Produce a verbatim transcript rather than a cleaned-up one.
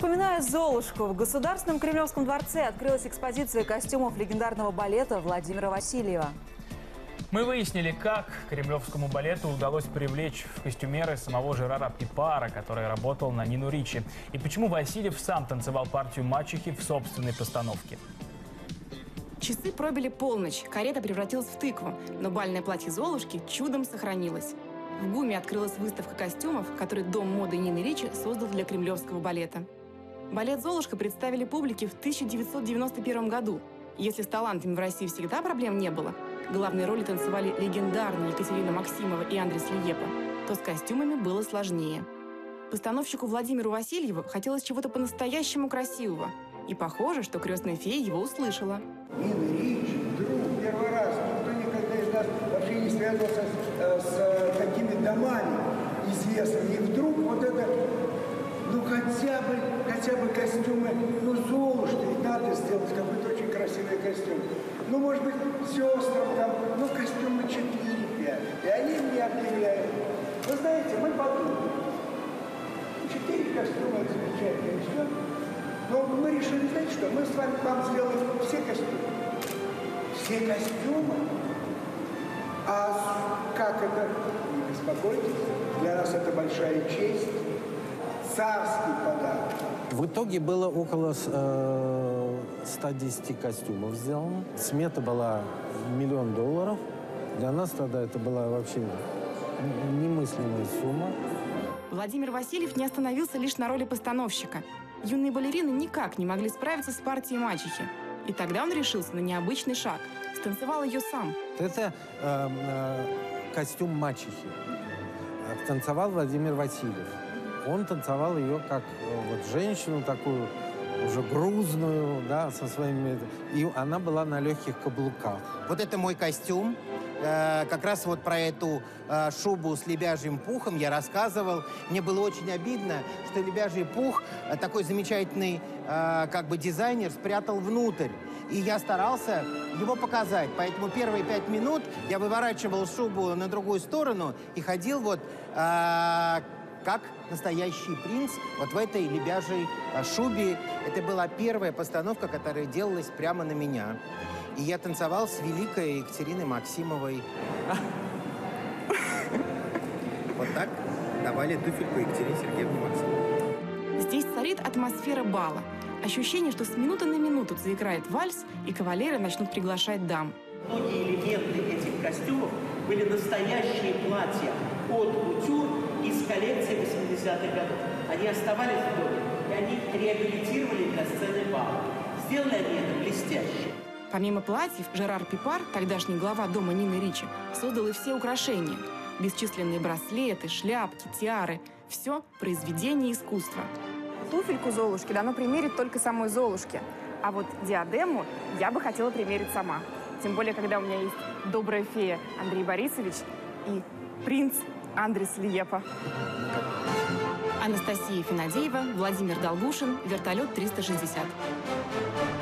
Вспоминая Золушку, в Государственном Кремлевском дворце открылась экспозиция костюмов легендарного балета Владимира Васильева. Мы выяснили, как кремлевскому балету удалось привлечь в костюмеры самого Жерара Пипара, который работал на Нину Ричи, и почему Васильев сам танцевал партию мачехи в собственной постановке. Часы пробили полночь, карета превратилась в тыкву, но бальное платье Золушки чудом сохранилось. В ГУМе открылась выставка костюмов, который Дом моды Нины Ричи создал для кремлевского балета. Балет «Золушка» представили публике в тысяча девятьсот девяносто первом году. Если с талантами в России всегда проблем не было, главные роли танцевали легендарные Екатерина Максимова и Андрес Лиепа, то с костюмами было сложнее. Постановщику Владимиру Васильеву хотелось чего-то по-настоящему красивого. И похоже, что крестная фея его услышала. Нина Ричи, вдруг, первый раз, никто никогда из нас вообще не связывался с, с такими домами известными. И вдруг вот это, ну хотя бы, хотя бы костюмы, ну Золушки, ведь надо сделать какой-то очень красивый костюм. Ну, может быть, сестрам там, ну, костюмы четыре-пять. И они мне объявляют. Вы знаете, мы подумали. Четыре костюма, это замечательно, и все. Но мы решили, знаете что, мы с вами вам сделаем все костюмы. Все костюмы. А как это? Не беспокойтесь, для нас это большая честь. Царский подарок. В итоге было около э, ста десяти костюмов сделано. Смета была миллион долларов. Для нас тогда это была вообще немыслимая сумма. Владимир Васильев не остановился лишь на роли постановщика. Юные балерины никак не могли справиться с партией мачехи. И тогда он решился на необычный шаг. Станцевал ее сам. Это э, э, костюм мачехи. Танцевал Владимир Васильев. Он танцевал ее как вот женщину такую, уже грузную, да, со своими... И она была на легких каблуках. Вот это мой костюм. Э, как раз вот про эту э, шубу с лебяжьим пухом я рассказывал. Мне было очень обидно, что лебяжий пух, э, такой замечательный э, как бы дизайнер, спрятал внутрь. И я старался его показать. Поэтому первые пять минут я выворачивал шубу на другую сторону и ходил вот... Э, как настоящий принц вот в этой лебяжьей шубе. Это была первая постановка, которая делалась прямо на меня. И я танцевал с великой Екатериной Максимовой. Вот так давали туфельку Екатерине Сергеевне Максимовой. Здесь царит атмосфера бала. Ощущение, что с минуты на минуту заиграет вальс, и кавалеры начнут приглашать дам. Многие элементы этих костюмов были настоящие платья от кутюр из коллекции восьмидесятых годов. Они оставались в доме, и они реабилитировали для сцены бала. Сделали они это блестяще. Помимо платьев, Жерар Пипар, тогдашний глава дома Нины Ричи, создал и все украшения. Бесчисленные браслеты, шляпки, тиары. Все произведение искусства. Туфельку Золушки дано примерить только самой Золушке. А вот диадему я бы хотела примерить сама. Тем более, когда у меня есть добрая фея Андрей Борисович и принц Андрес Лиепа. Анастасия Финадеева, Владимир Долгушин, вертолет триста шестьдесят.